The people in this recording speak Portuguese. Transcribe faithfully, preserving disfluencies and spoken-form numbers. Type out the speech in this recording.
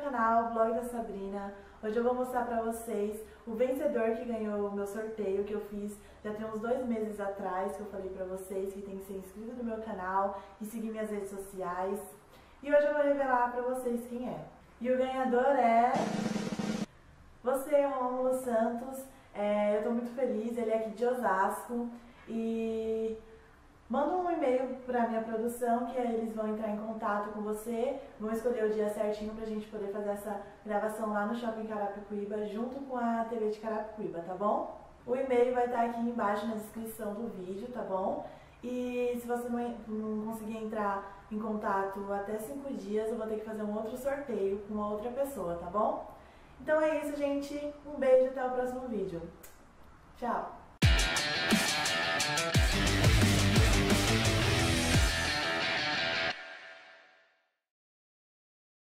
canal Blog da Sabrina. Hoje eu vou mostrar pra vocês o vencedor que ganhou o meu sorteio que eu fiz já tem uns dois meses atrás, que eu falei pra vocês que tem que ser inscrito no meu canal e seguir minhas redes sociais. E hoje eu vou revelar pra vocês quem é. E o ganhador é... você, Rômulo Santos. É, eu tô muito feliz, ele é aqui de Osasco. E... manda um e-mail para minha produção que aí eles vão entrar em contato com você, vão escolher o dia certinho pra gente poder fazer essa gravação lá no Shopping Carapicuíba junto com a T V de Carapicuíba, tá bom? O e-mail vai estar aqui embaixo na descrição do vídeo, tá bom? E se você não, não conseguir entrar em contato até cinco dias, eu vou ter que fazer um outro sorteio com uma outra pessoa, tá bom? Então é isso, gente. Um beijo, até o próximo vídeo. Tchau!